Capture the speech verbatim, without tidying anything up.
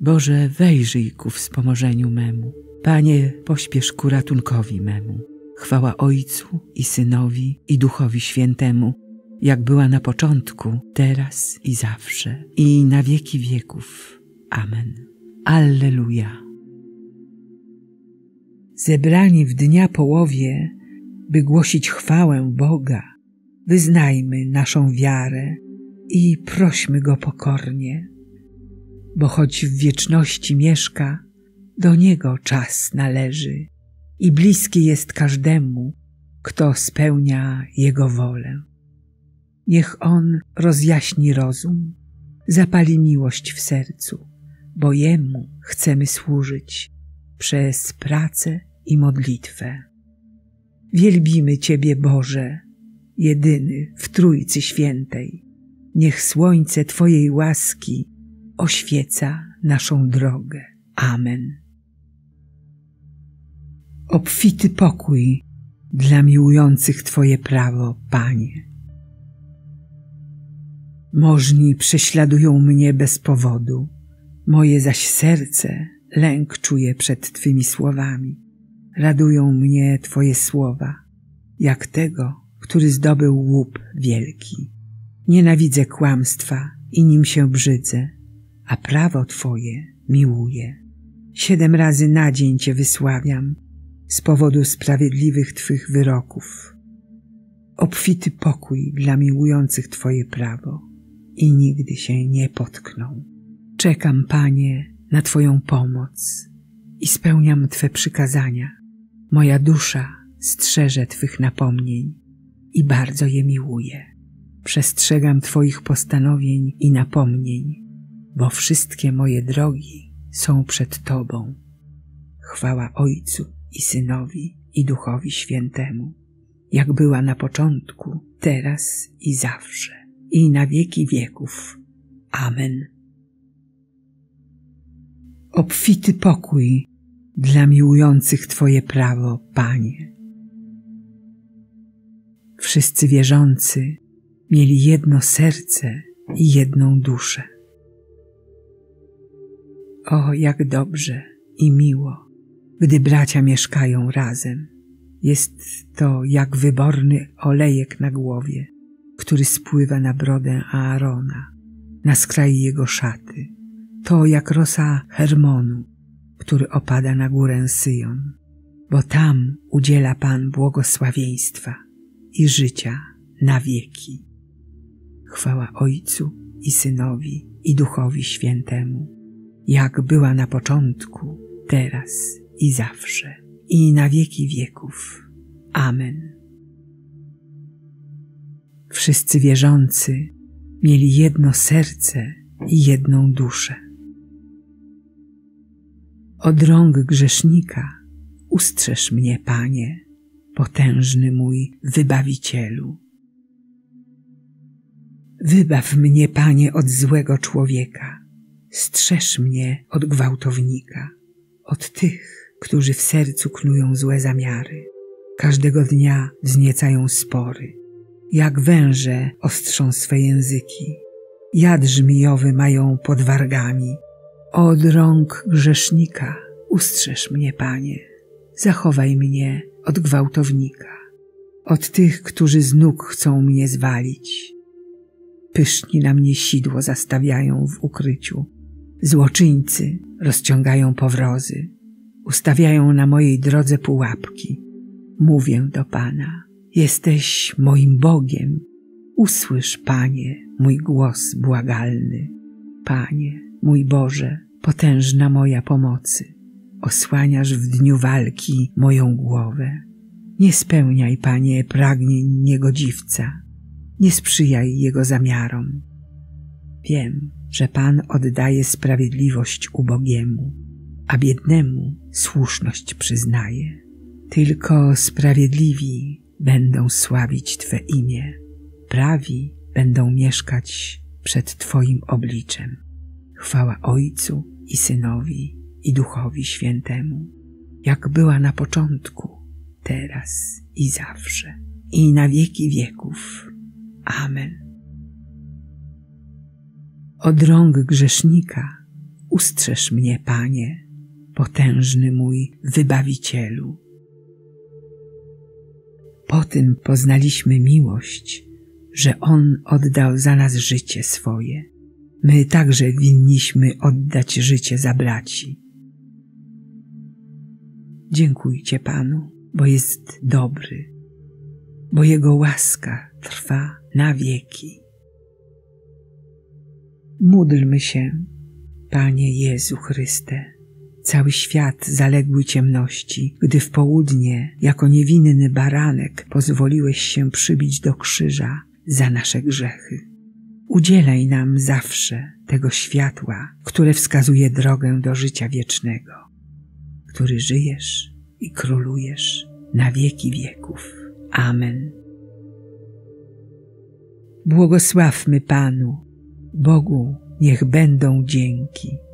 Boże, wejrzyj ku wspomożeniu memu. Panie, pośpiesz ku ratunkowi memu. Chwała Ojcu i Synowi i Duchowi Świętemu, jak była na początku, teraz i zawsze, i na wieki wieków. Amen. Alleluja. Zebrani w dnia połowie, by głosić chwałę Boga, wyznajmy naszą wiarę i prośmy Go pokornie, bo choć w wieczności mieszka, do Niego czas należy i bliski jest każdemu, kto spełnia Jego wolę. Niech On rozjaśni rozum, zapali miłość w sercu, bo Jemu chcemy służyć przez pracę i modlitwę. Wielbimy Ciebie, Boże, jedyny w Trójcy Świętej. Niech słońce Twojej łaski oświeca naszą drogę. Amen. Obfity pokój dla miłujących Twoje prawo, Panie. Możni prześladują mnie bez powodu, moje zaś serce lęk czuje przed Twymi słowami. Radują mnie Twoje słowa, jak tego, który zdobył łup wielki. Nienawidzę kłamstwa i nim się brzydzę, a prawo Twoje miłuję. Siedem razy na dzień Cię wysławiam z powodu sprawiedliwych Twych wyroków. Obfity pokój dla miłujących Twoje prawo i nigdy się nie potkną. Czekam, Panie, na Twoją pomoc i spełniam Twe przykazania. Moja dusza strzeże Twych napomnień i bardzo je miłuję. Przestrzegam Twoich postanowień i napomnień, bo wszystkie moje drogi są przed Tobą. Chwała Ojcu i Synowi i Duchowi Świętemu, jak była na początku, teraz i zawsze, i na wieki wieków. Amen. Obfity pokój dla miłujących Twoje prawo, Panie. Wszyscy wierzący mieli jedno serce i jedną duszę. O, jak dobrze i miło, gdy bracia mieszkają razem. Jest to jak wyborny olejek na głowie, który spływa na brodę Aarona, na skraj jego szaty. To jak rosa Hermonu, który opada na górę Syjon, bo tam udziela Pan błogosławieństwa i życia na wieki. Chwała Ojcu i Synowi i Duchowi Świętemu, jak była na początku, teraz i zawsze, i na wieki wieków. Amen. Wszyscy wierzący mieli jedno serce i jedną duszę. Od rąk grzesznika ustrzeż mnie, Panie, potężny mój Wybawicielu. Wybaw mnie, Panie, od złego człowieka, strzeż mnie od gwałtownika, od tych, którzy w sercu knują złe zamiary. Każdego dnia wzniecają spory, jak węże ostrzą swe języki, jad żmijowy mają pod wargami. Od rąk grzesznika ustrzeż mnie, Panie, zachowaj mnie od gwałtownika, od tych, którzy z nóg chcą mnie zwalić. Pyszni na mnie sidło zastawiają w ukryciu, złoczyńcy rozciągają powrozy, ustawiają na mojej drodze pułapki. Mówię do Pana, jesteś moim Bogiem, usłysz, Panie, mój głos błagalny. Panie, mój Boże, potężna moja pomocy, osłaniasz w dniu walki moją głowę. Nie spełniaj, Panie, pragnień niegodziwca, nie sprzyjaj jego zamiarom. Wiem, że Pan oddaje sprawiedliwość ubogiemu, a biednemu słuszność przyznaje. Tylko sprawiedliwi będą sławić Twe imię, prawi będą mieszkać przed Twoim obliczem. Chwała Ojcu i Synowi i Duchowi Świętemu, jak była na początku, teraz i zawsze, i na wieki wieków. Amen. Od rąk grzesznika Ustrzeż mnie, Panie, potężny mój Wybawicielu. Po tym poznaliśmy miłość, że On oddał za nas życie swoje. My także winniśmy oddać życie za braci. Dziękujcie Panu, bo jest dobry, bo Jego łaska trwa na wieki. Módlmy się, Panie Jezu Chryste. Cały świat zaległy ciemności, gdy w południe, jako niewinny baranek, pozwoliłeś się przybić do krzyża za nasze grzechy. Udzielaj nam zawsze tego światła, które wskazuje drogę do życia wiecznego, który żyjesz i królujesz na wieki wieków. Amen. Błogosławmy Panu, Bogu niech będą dzięki.